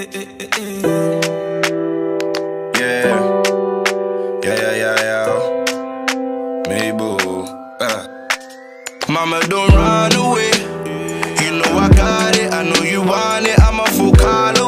Mabel. Mama, don't run away. You know I got it, I know you want it. I'm a full color.